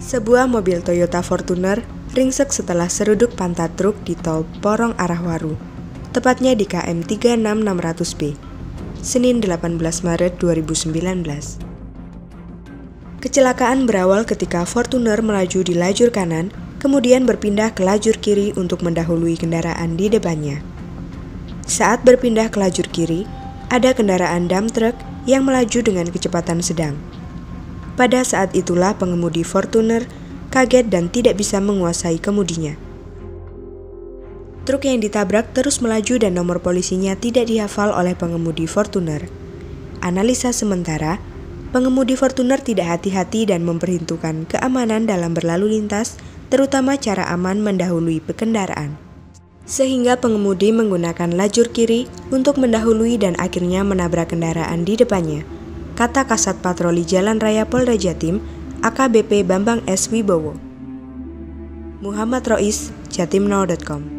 Sebuah mobil Toyota Fortuner ringsek setelah seruduk pantat truk di tol Porong arah Waru, tepatnya di KM 36600B, Senin 18 Maret 2019. Kecelakaan berawal ketika Fortuner melaju di lajur kanan, kemudian berpindah ke lajur kiri untuk mendahului kendaraan di depannya. Saat berpindah ke lajur kiri, ada kendaraan dump truck yang melaju dengan kecepatan sedang. Pada saat itulah pengemudi Fortuner kaget dan tidak bisa menguasai kemudinya. Truk yang ditabrak terus melaju dan nomor polisinya tidak dihafal oleh pengemudi Fortuner. Analisa sementara, pengemudi Fortuner tidak hati-hati dan memperhitungkan keamanan dalam berlalu lintas, terutama cara aman mendahului kendaraan. Sehingga pengemudi menggunakan lajur kiri untuk mendahului dan akhirnya menabrak kendaraan di depannya, kata Kasat Patroli Jalan Raya Polda Jatim, AKBP Bambang S. Wibowo. Muhammad Rois, jatimnow.com.